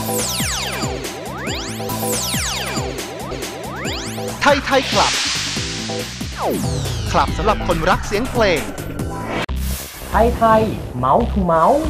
ไทยคลับสำหรับคนรักเสียงเพลงไทยเมาส์ทูเมาส์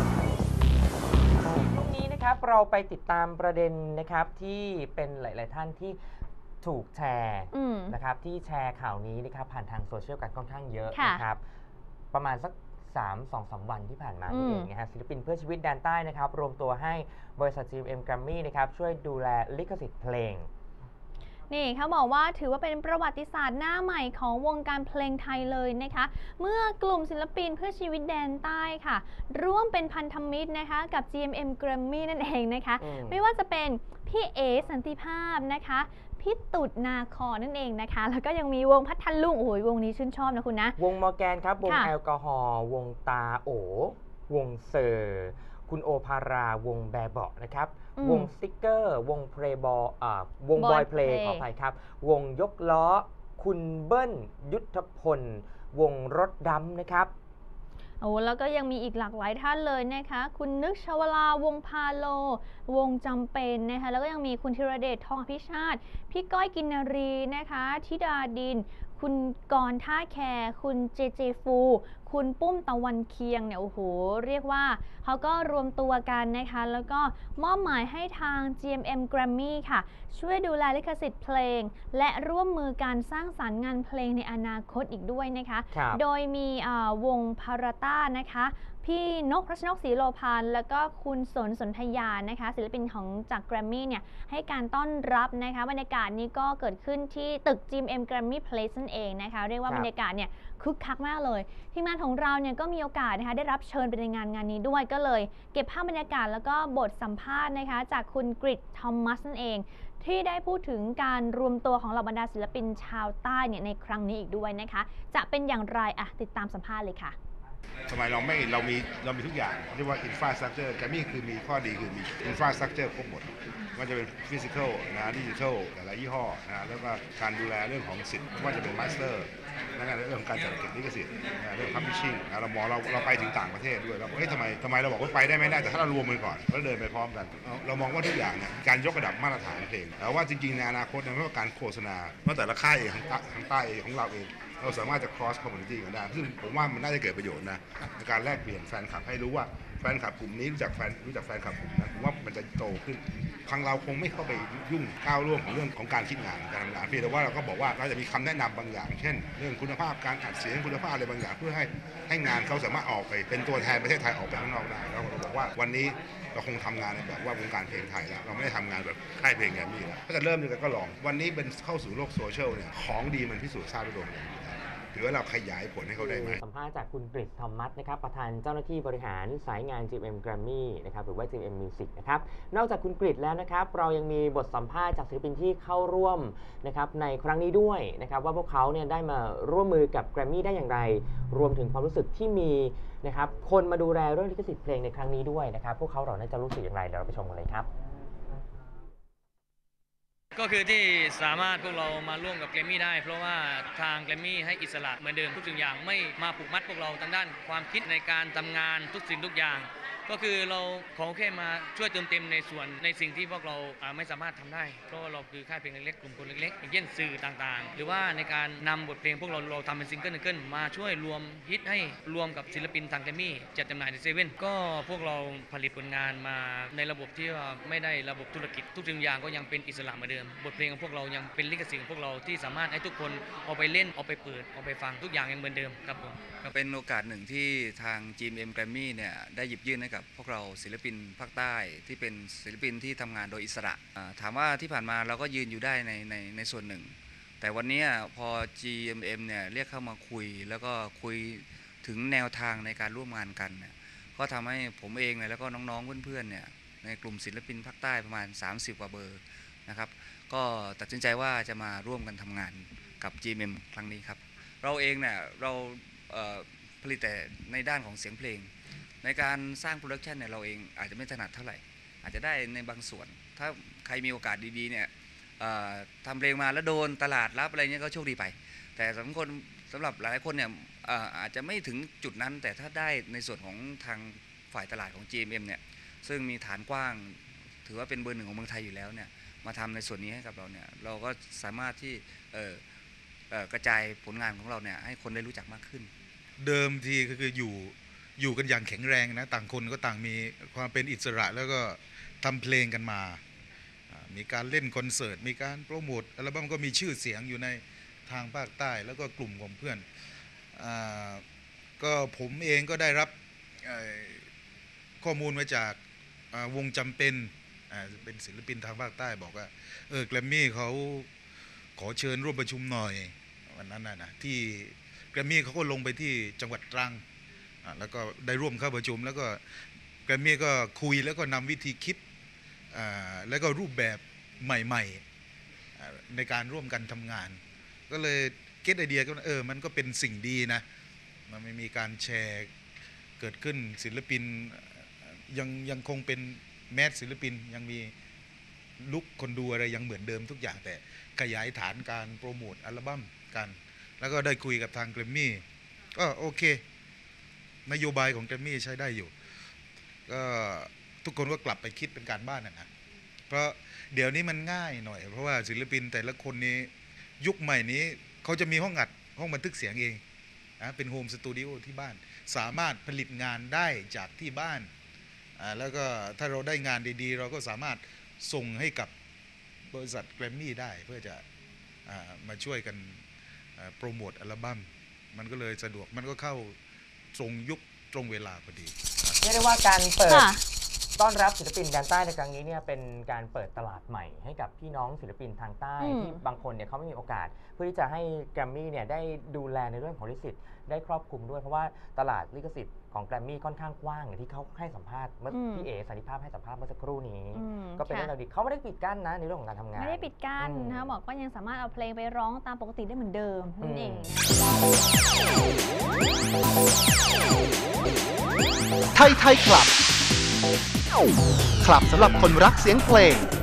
ตรงนี้นะครับเราไปติดตามประเด็นนะครับที่เป็นหลายๆท่านที่ถูกแชร์นะครับที่แชร์ข่าวนี้นะครับผ่านทางโซเชียลกันค่อนข้างเยอะนะครับประมาณสัก2-3 วันที่ผ่านมานี่เองนะฮะศิลปินเพื่อชีวิตแดนใต้นะครับรวมตัวให้บริษัท GMM Grammy นะครับช่วยดูแลลิขสิทธิ์เพลงนี่เขาบอกว่าถือว่าเป็นประวัติศาสตร์หน้าใหม่ของวงการเพลงไทยเลยนะคะเมื่อกลุ่มศิลปินเพื่อชีวิตแดนใต้ค่ะร่วมเป็นพันธมิตรนะคะกับ GMM Grammy นั่นเองนะคะไม่ว่าจะเป็นพี่เอสันติภาพนะคะพี่ตุดนาคอนั่นเองนะคะแล้วก็ยังมีวงพัทลุงโอ้ยวงนี้ชื่นชอบนะคุณนะวงมอร์แกนครับวงแอลกอฮอล์วงตาโอวงเซอร์คุณโอภาราวงแบเบาะนะครับวงสติ๊กเกอร์วงเพลย์บอลวงบอยเพลย์ขออภัยครับวงยกล้อคุณเบิ้ลยุทธพลวงรถดำนะครับโอ้แล้วก็ยังมีอีกหลากหลายท่านเลยนะคะคุณนึกชวลาวงพาโลวงจำเป็นนะคะแล้วก็ยังมีคุณธีรเดชทองอภิชาติพี่ก้อยกินนารีนะคะธิดาดินคุณกรท่าแคร์คุณเจเจฟูคุณปุ้มตะวันเคียงเนี่ยโอ้โหเรียกว่าเขาก็รวมตัวกันนะคะแล้วก็มอบหมายให้ทาง GMM Grammy ค่ะช่วยดูแลลิขสิทธิ์เพลงและร่วมมือการสร้างสรรค์งานเพลงในอนาคตอีกด้วยนะคะโดยมีวงพาราต้านะคะพี่นกรัชนกศรีโลพานแล้วก็คุณสนธยานะคะศิลปินของจาก Grammy เนี่ยให้การต้อนรับนะคะบรรยากาศนี้ก็เกิดขึ้นที่ตึก GMM Grammy Place นั่นเองนะคะเรียกว่าบรรยากาศเนี่ยคึกคักมากเลยทีมงานของเราเนี่ยก็มีโอกาสนะคะได้รับเชิญไปในงานนี้ด้วยก็เลยเก็บภาพบรรยากาศแล้วก็บทสัมภาษณ์นะคะจากคุณกริชทอมมัสนั่นเองที่ได้พูดถึงการรวมตัวของเหล่าบรรดาศิลปินชาวใต้เนี่ยในครั้งนี้อีกด้วยนะคะจะเป็นอย่างไรติดตามสัมภาษณ์เลยค่ะทำไมเรามีทุกอย่างเรียกว่า infrastructure แกรมมี่คือมีข้อดีคือมี infrastructure ครบหมดว่าจะเป็น physical นะดิจิทัลแต่ละยี่ห้อนะแล้วก็การดูแลเรื่องของสิทธิ์ว่าจะเป็น master นั่นเรื่องของการจัดเก็บลิขสิทธิ์เรื่อง publishing เรามองเราไปถึงต่างประเทศด้วยเราทำไมเราบอกว่าไปได้ไม่ได้แต่ถ้าเรารวมกันก่อนแล้วเดินไปพร้อมกันเรามองว่าทุกอย่างเนี่ยการยกระดับมาตรฐานเพลงแต่ว่าจริงๆในอนาคตเนี่ยไม่ว่าการโฆษณาเมื่อแต่ละค่ายเองทางใต้เองของเราเองเราสามารถจะ cross community กันได้ซึ่งผมว่ามันน่าจะเกิดประโยชน์นะในการแลกเปลี่ยนแฟนคลับให้รู้ว่าแฟนคลับกลุ่มนี้รู้จักแฟนคลับกลุ่มนั้นผมว่ามันจะโตขึ้นทางเราคงไม่เข้าไปยุ่งก้าวร่วมของเรื่องของการคิดงานการทำงานเพียงแต่ว่าเราก็บอกว่าเราจะมีคำแนะนำบางอย่างเช่นเรื่องคุณภาพการอัดเสียงคุณภาพอะไรบางอย่างเพื่อให้งานเขาสามารถออกไปเป็นตัวแทนประเทศไทยออกไปข้างนอกได้เราบอกว่าวันนี้เราคงทำงานในแบบว่าวงการเพลงไทยแล้วเราไม่ได้ทำงานแบบค่ายเพลงแกรมมี่แล้วถ้าจะเริ่มด้วยกันก็ลองวันนี้เป็นเข้าสู่โลกโซเชียลเนี่ยของดีมันพิสูจน์ทราบด้วยตัวเองหรือว่าเราขยายผลให้เขาได้ไหมสัมภาษณ์จากคุณกฤษทอมมัสนะครับประธานเจ้าหน้าที่บริหารสายงาน GMM Grammy นะครับหรือว่า GMM Music นะครับนอกจากคุณกฤษแล้วนะครับเรายังมีบทสัมภาษณ์จากศิลปินที่เข้าร่วมนะครับในครั้งนี้ด้วยนะครับว่าพวกเขาเนี่ยได้มาร่วมมือกับ Grammy ได้อย่างไรรวมถึงความรู้สึกที่มีนะครับคนมาดูแลเรื่องลิขสิทธิ์เพลงในครั้งนี้ด้วยนะครับพวกเขาเหล่านั้นจะรู้สึกอย่างไรเดี๋ยวเราไปชมกันเลยครับก็คือที่สามารถพวกเรามาร่วมกับแกรมมี่ได้เพราะว่าทางแกรมมี่ให้อิสระเหมือนเดิมทุกสิ่งอย่างไม่มาผูกมัดพวกเราทางด้านความคิดในการทำงานทุกสิ่งทุกอย่างก็คือเราขอแค่มาช่วยเติมเต็มในส่วนในสิ่งที่พวกเราไม่สามารถทำได้เพราะเราคือค่ายเพลงเล็กๆกลุ่มคนเล็กๆอย่างเช่นสื่อต่างๆหรือว่าในการนำบทเพลงพวกเราทำเป็นซิงเกิลมาช่วยรวมฮิตให้รวมกับศิลปินทางแกรมมี่จัดจำหน่ายในเซเว่นก็พวกเราผลิตผลงานมาในระบบที่ว่าไม่ได้ระบบธุรกิจทุกสิ่งอย่างก็ยังเป็นอิสระเหมือนเดิมบทเพลงของพวกเรายังเป็นลิขสิทธิ์ของพวกเราที่สามารถให้ทุกคนเอาไปเล่นเอาไปเปิดเอาไปฟังทุกอย่างยังเหมือนเดิมครับผมเป็นโอกาสหนึ่งที่ทาง GMM Grammy เนี่ยได้หยิบยื่นให้กับพวกเราศิลปินภาคใต้ที่เป็นศิลปินที่ทำงานโดยอิสระถามว่าที่ผ่านมาเราก็ยืนอยู่ได้ในส่วนหนึ่งแต่วันนี้พอ GMM เนี่ยเรียกเข้ามาคุยแล้วก็คุยถึงแนวทางในการร่วมงานกันเนี่ยก็ทำให้ผมเองแล้วก็น้องๆเพื่อนๆเนี่ยในกลุ่มศิลปินภาคใต้ประมาณ30กว่าเบอร์นะครับก็ตัดสินใจว่าจะมาร่วมกันทำงานกับ GMM ครั้งนี้ครับเราเองเนี่ยเราผลิตแต่ในด้านของเสียงเพลงในการสร้างโปรดักชันเนี่ยเราเองอาจจะไม่ถนัดเท่าไหร่อาจจะได้ในบางส่วนถ้าใครมีโอกาสดีๆเนี่ยทำเพลงมาแล้วโดนตลาดรับอะไรเงี้ยก็โชคดีไปแต่สำหรับหลายๆคนเนี่ยอาจจะไม่ถึงจุดนั้นแต่ถ้าได้ในส่วนของทางฝ่ายตลาดของ GMM เนี่ยซึ่งมีฐานกว้างถือว่าเป็นเบอร์ 1ของเมืองไทยอยู่แล้วเนี่ยมาทำในส่วนนี้ให้กับเราเนี่ยเราก็สามารถที่กระจายผลงานของเราเนี่ยให้คนได้รู้จักมากขึ้นเดิมทีคืออยู่กันอย่างแข็งแรงนะต่างคนก็ต่างมีความเป็นอิสระแล้วก็ทำเพลงกันมามีการเล่นคอนเสิร์ตมีการโปรโมทอัลบั้มก็มีชื่อเสียงอยู่ในทางภาคใต้แล้วก็กลุ่มของเพื่อนก็ผมเองก็ได้รับข้อมูลมาจากวงจำเป็นเป็นศิลปินทางภาคใต้บอกว่าแกรมมี่เขาขอเชิญร่วมประชุมหน่อยวันนั้นนะที่แกรมมี่เขาก็ลงไปที่จังหวัดตรังแล้วก็ได้ร่วมเข้าประชุมแล้วก็แกรมมี่ก็คุยแล้วก็นำวิธีคิดแล้วก็รูปแบบใหม่ๆในการร่วมกันทำงานก็เลยเก็ตไอเดียก็มันก็เป็นสิ่งดีนะมันไม่มีการแชร์เกิดขึ้นศิลปินยังคงเป็นแมสศิลปินยังมีลุคคนดูอะไรยังเหมือนเดิมทุกอย่างแต่ขยายฐานการโปรโมทอัลบั้มกันแล้วก็ได้คุยกับทางแกรมมี่ก็โอเคนโยบายของแกรมมี่ใช้ได้อยู่ก็ทุกคนก็กลับไปคิดเป็นการบ้านนะเพราะเดี๋ยวนี้มันง่ายหน่อยเพราะว่าศิลปินแต่ละคนนี้ยุคใหม่นี้เขาจะมีห้องอัดห้องบันทึกเสียงเองเป็นโฮมสตูดิโอที่บ้านสามารถผลิตงานได้จากที่บ้านแล้วก็ถ้าเราได้งานดีๆเราก็สามารถส่งให้กับบริษัทแกรมมี่ได้เพื่อจะมาช่วยกันโปรโมทอัลบั้มมันก็เลยสะดวกมันก็เข้าตรงยุคตรงเวลาพอดีเรียกได้ว่าการเปิดต้อนรับศิลปินแดนใต้ในครั้งนี้เนี่ยเป็นการเปิดตลาดใหม่ให้กับพี่น้องศิลปินทางใต้ที่บางคนเนี่ยเขาไม่มีโอกาสเพื่อที่จะให้แกรมมี่เนี่ยได้ดูแลในเรื่องของลิขสิทธิ์ได้ครอบคลุมด้วยเพราะว่าตลาดลิขสิทธิ์ของแกรมมี่ค่อนข้างกว้างอย่างที่เขาให้สัมภาษณ์เมื่อพี่เอ๋สันติภาพให้สัมภาษณ์เมื่อสักครู่นี้ก็เป็นเรื่องราวดีเขาไม่ได้ปิดกั้นนะในเรื่องของการทำงานไม่ได้ปิดกั้นนะคะบอกก็ยังสามารถเอาเพลงไปร้องตามปกติได้เหมือนเดิมนั่นเองไทยคลับ คลับสำหรับคนรักเสียงเพลง